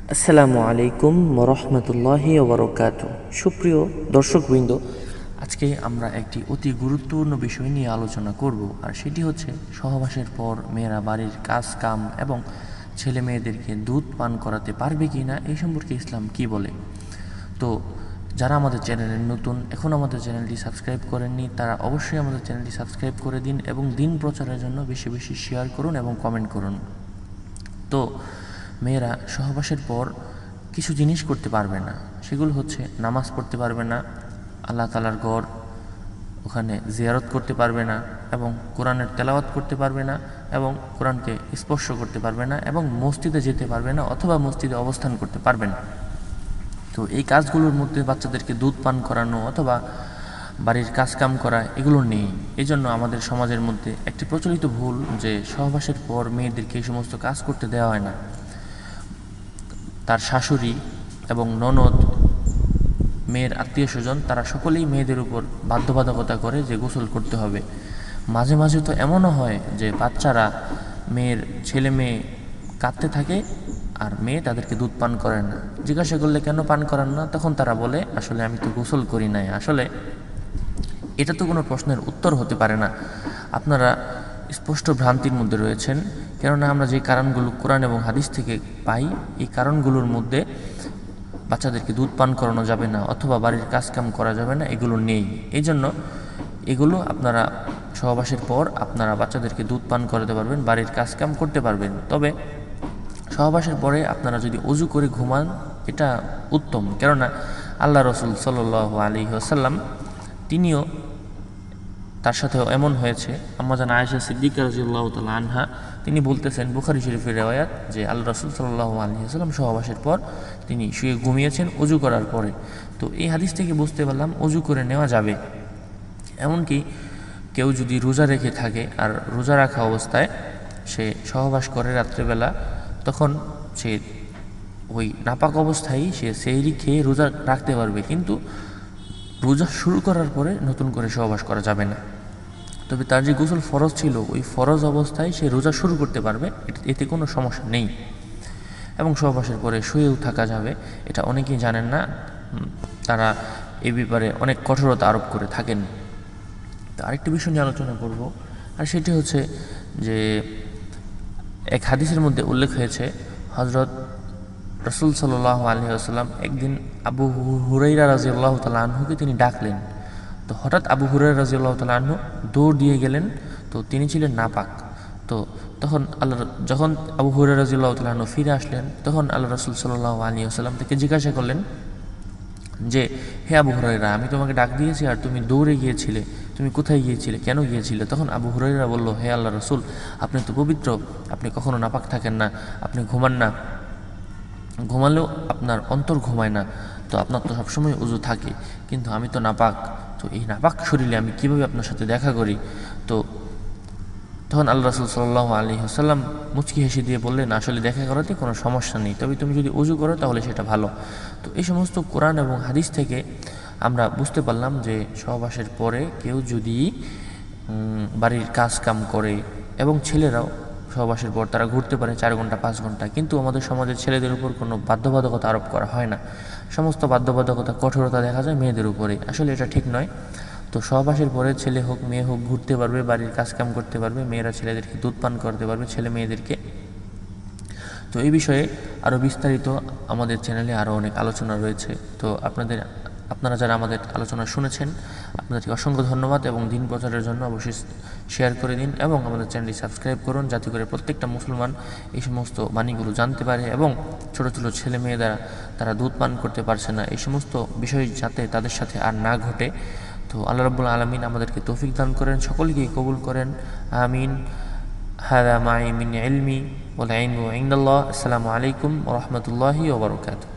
আসসালামু আলাইকুম রহমতুল্লাহি ওবরকাতুহ। সুপ্রিয় দর্শকবৃন্দ, আজকে আমরা একটি অতি গুরুত্বপূর্ণ বিষয় নিয়ে আলোচনা করব, আর সেটি হচ্ছে সহবাসের পর মেয়েরা বাড়ির কাজ কাম এবং ছেলে মেয়েদেরকে দুধ পান করাতে পারবে কি না, এই সম্পর্কে ইসলাম কি বলে। তো যারা আমাদের চ্যানেলে নতুন, এখন আমাদের চ্যানেলটি সাবস্ক্রাইব করেননি, তারা অবশ্যই আমাদের চ্যানেলটি সাবস্ক্রাইব করে দিন এবং দিন প্রচারের জন্য বেশি বেশি শেয়ার করুন এবং কমেন্ট করুন। তো মেয়েরা সহবাসের পর কিছু জিনিস করতে পারবে না, সেগুলো হচ্ছে নামাজ পড়তে পারবে না, আল্লাহ তাআলার ঘর ওখানে জিয়ারত করতে পারবে না, এবং কোরআনের তেলাওয়াত করতে পারবে না, এবং কোরআনকে স্পর্শ করতে পারবে না, এবং মসজিদে যেতে পারবে না অথবা মসজিদে অবস্থান করতে পারবে না। তো এই কাজগুলোর মধ্যে বাচ্চাদেরকে দুধ পান করানো অথবা বাড়ির কাজকাম করা এগুলো নেই। এই জন্য আমাদের সমাজের মধ্যে একটি প্রচলিত ভুল যে সহবাসের পর মেয়েদেরকে এই সমস্ত কাজ করতে দেওয়া হয় না। তার শাশুড়ি এবং ননদ, মেয়ের আত্মীয় স্বজন, তারা সকলেই মেয়েদের উপর বাধ্যবাধকতা করে যে গোসল করতে হবে। মাঝে মাঝে তো এমনও হয় যে বাচ্চারা, মেয়ের ছেলে মেয়ে কাঁদতে থাকে আর মেয়ে তাদেরকে দুধ পান করেন না। জিজ্ঞাসা করলে কেন পান করান না, তখন তারা বলে আসলে আমি তো গোসল করি নাই। আসলে এটা তো কোনো প্রশ্নের উত্তর হতে পারে না। আপনারা স্পষ্ট ভ্রান্তির মধ্যে রয়েছেন, কেননা আমরা যে কারণগুলো কোরআন এবং হাদিস থেকে পাই, এই কারণগুলোর মধ্যে বাচ্চাদেরকে দুধ পান করানো যাবে না অথবা বাড়ির কাজকাম করা যাবে না এগুলো নেই। এই জন্য এগুলো আপনারা সহবাসের পর আপনারা বাচ্চাদেরকে দুধ পান করাতে পারবেন, বাড়ির কাজকাম করতে পারবেন। তবে সহবাসের পরে আপনারা যদি অজু করে ঘুমান, এটা উত্তম, কেননা আল্লাহ রসুল সাল্লাল্লাহু আলাইহি ওয়াসাল্লাম তিনিও, তার সাথেও এমন হয়েছে। আম্মা জান আয়েশা সিদ্দিকা রাদিয়াল্লাহু তাআলা আনহা তিনি বলতেছেন, বুখারী শরীফের রিওয়ায়াত, যে আল্লাহ রাসূল সাল্লাল্লাহু আলাইহি ওয়াসাল্লাম সহবাসের পর তিনি শুয়ে ঘুমিয়েছেন অজু করার পরে। তো এই হাদিস থেকে বুঝতে পারলাম অজু করে নেওয়া যাবে। এমনকি কেউ যদি রোজা রেখে থাকে আর রোজা রাখা অবস্থায় সে সহবাস করে রাত্রেবেলা, তখন সে ওই নাপাক অবস্থায় সে সেহরি খেয়ে রোজা রাখতে পারবে, কিন্তু রোজা শুরু করার পরে নতুন করে সহবাস করা যাবে না। তবে তার যে গোসল ফরজ ছিল, ওই ফরজ অবস্থায় সে রোজা শুরু করতে পারবে, এতে কোনো সমস্যা নেই। এবং সহবাসের পরে শুয়েও থাকা যাবে, এটা অনেকেই জানেন না, তারা এই ব্যাপারে অনেক কঠোরতা আরোপ করে থাকেন। তো আরেকটি বিষয় নিয়ে আলোচনা করব, আর সেটি হচ্ছে যে এক হাদিসের মধ্যে উল্লেখ হয়েছে, হযরত রাসূল সাল্লাল্লাহু আলাইহি ওয়াসাল্লাম একদিন আবু হুরায়রা রাদিয়াল্লাহু তাআলা আনহুকে তিনি ডাকলেন। তো হঠাৎ আবু হুরায়রা রাদিয়াল্লাহু তাআলা আনহু দৌড় দিয়ে গেলেন। তো তিনি ছিলেন নাপাক। তো তখন যখন আবু হুরায়রা রাদিয়াল্লাহু তাআলা আনহু ফিরে আসলেন, তখন আল্লাহ রাসূল সাল্লাল্লাহু আলাইহি ওয়াসাল্লাম থেকে জিজ্ঞাসা করলেন যে, হে আবু হুরায়রা, আমি তোমাকে ডাক দিয়েছি আর তুমি দৌড়ে গিয়েছিলে, তুমি কোথায় গিয়েছিলে, কেন গিয়েছিলে? তখন আবু হুরায়রা বলল, হে আল্লাহ রাসূল, আপনি তো পবিত্র, আপনি কখনো নাপাক থাকেন না, আপনি ঘুমান না, ঘুমালেও আপনার অন্তর ঘুমায় না, তো আপনার তো সবসময় উযু থাকে, কিন্তু আমি তো নাপাক, তো এই নাপাক শরীরে আমি কীভাবে আপনার সাথে দেখা করি? তো তখন আল্লাহ রাসূল সাল্লাল্লাহু আলাইহি ওয়াসাল্লাম মুচকি হেসে দিয়ে বললেন, আসলে দেখা করাতে কোনো সমস্যা নেই, তবে তুমি যদি উযু করো তাহলে সেটা ভালো। তো এই সমস্ত কোরআন এবং হাদিস থেকে আমরা বুঝতে পারলাম যে সহবাসের পরে কেউ যদি বাড়ির কাজ কাম করে, এবং ছেলেরাও সহবাসের পর তারা ঘুরতে পারে 4 ঘন্টা 5 ঘন্টা, কিন্তু আমাদের সমাজের ছেলেদের উপর কোনো বাধ্যবাধকতা আরোপ করা হয় না। সমস্ত বাধ্যবাধকতা, কঠোরতা দেখা যায় মেয়েদের উপরে। আসলে এটা ঠিক নয়। তো সহবাসের পরে ছেলে হোক মেয়ে হোক ঘুরতে পারবে, বাড়ির কাজকাম করতে পারবে, মেয়েরা ছেলেদেরকে দুধ পান করতে পারবে, ছেলে মেয়েদেরকে। তো এই বিষয়ে আরও বিস্তারিত আমাদের চ্যানেলে আরও অনেক আলোচনা রয়েছে। তো আপনারা যারা আমাদের আলোচনা শুনেছেন, আপনাদেরকে অসংখ্য ধন্যবাদ, এবং দিন প্রচারের জন্য অবশ্যই শেয়ার করে দিন এবং আমাদের চ্যানেলটি সাবস্ক্রাইব করুন, যাতে করে প্রত্যেকটা মুসলমান এই সমস্ত বাণীগুলো জানতে পারে, এবং ছোটো ছোটো ছেলে মেয়েরা তারা দুধ পান করতে পারছে না, এই সমস্ত বিষয় যাতে তাদের সাথে আর না ঘটে। তো আল্লাহ রাব্বুল আলামিন আমাদেরকে তৌফিক দান করেন, সকলকেই কবুল করেন, আমিন। হাযা মাই মিন ইলমি ওয়াল ইলমু ইনদাল্লাহ। আসসালামু আলাইকুম ওয়া রাহমাতুল্লাহি ওয়া বারাকাতুহু।